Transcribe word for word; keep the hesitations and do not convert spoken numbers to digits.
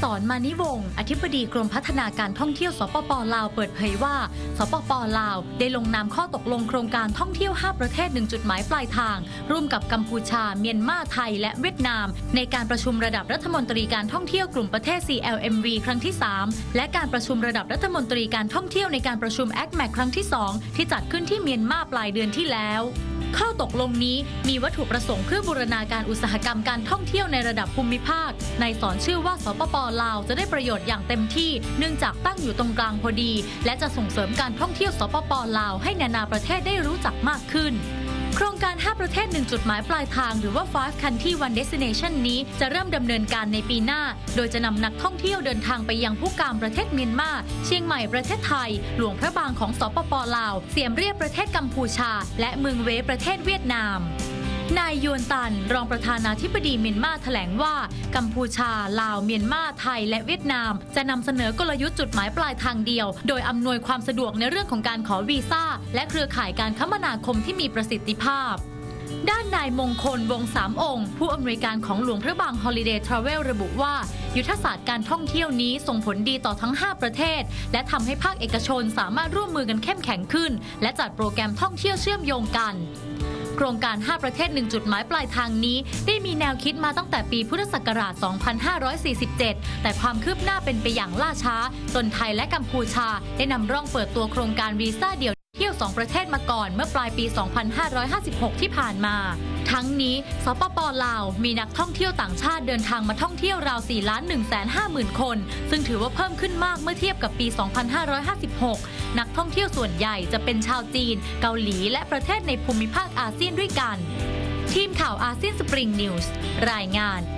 สร มานิวงศ์อธิบดีกรมพัฒนาการท่องเที่ยวสปป.ลาวเปิดเผยว่าสปป.ลาวได้ลงนามข้อตกลงโครงการท่องเที่ยวห้าประเทศหนึ่งจุดหมายปลายทางร่วมกับกัมพูชาเมียนมาไทยและเวียดนามในการประชุมระดับรัฐมนตรีการท่องเที่ยวกลุ่มประเทศ ซี แอล เอ็ม วี ครั้งที่สามและการประชุมระดับรัฐมนตรีการท่องเที่ยวในการประชุม แอคแมค ครั้งที่สองที่จัดขึ้นที่เมียนมาปลายเดือนที่แล้วข้อตกลงนี้มีวัตถุประสงค์เพื่อบูรณาการอุตสาหกรรมการท่องเที่ยวในระดับภูมิภาคในสอนชื่อว่าสปป.ลาวจะได้ประโยชน์อย่างเต็มที่เนื่องจากตั้งอยู่ตรงกลางพอดีและจะส่งเสริมการท่องเที่ยวสปป.ลาวให้นานาประเทศได้รู้จักมากขึ้นโครงการห้าประเทศหนึ่งจุดหมายปลายทางหรือว่า five Country One Destination นี้จะเริ่มดำเนินการในปีหน้าโดยจะนำนักท่องเที่ยวเดินทางไปยังผู้กามประเทศเมียนมาเชียงใหม่ประเทศไทยหลวงพระบางของสปป.ลาวเสียมเรียบประเทศกัมพูชาและเมืองเวประเทศเวียดนามนายยวนตันรองประธานาธิบดีเมียนมาแถลงว่ากัมพูชาลาวเมียนมาไทยและเวียดนามจะนำเสนอกลยุทธ์จุดหมายปลายทางเดียวโดยอำนวยความสะดวกในเรื่องของการขอวีซ่าและเครือข่ายการคมนาคมที่มีประสิทธิภาพด้านนายมงคลวงสามองค์ผู้อำนวยการของหลวงพระบางฮอลิเดย์ทราเวลระบุว่ายุทธศาสตร์การท่องเที่ยวนี้ส่งผลดีต่อทั้งห้าประเทศและทำให้ภาคเอกชนสามารถร่วมมือกันเข้มแข็งขึ้นและจัดโปรแกรมท่องเที่ยวเชื่อมโยงกันโครงการห้าประเทศหนึ่งจุดหมายปลายทางนี้ได้มีแนวคิดมาตั้งแต่ปีพุทธศักราชสองพันห้าร้อยสี่สิบเจ็ดแต่ความคืบหน้าเป็นไปอย่างล่าช้าจนไทยและกัมพูชาได้นำร่องเปิดตัวโครงการวีซ่าเดียวเที่ยวสองประเทศมาก่อนเมื่อปลายปีสองพันห้าร้อยห้าสิบหกที่ผ่านมาทั้งนี้สปป.ลาวมีนักท่องเที่ยวต่างชาติเดินทางมาท่องเที่ยวราว สี่ล้านหนึ่งแสนห้าหมื่น คนซึ่งถือว่าเพิ่มขึ้นมากเมื่อเทียบกับปี สองพันห้าร้อยห้าสิบหกนักท่องเที่ยวส่วนใหญ่จะเป็นชาวจีนเกาหลีและประเทศในภูมิภาคอาเซียนด้วยกันทีมข่าวอาเซียนสปริงนิวส์รายงาน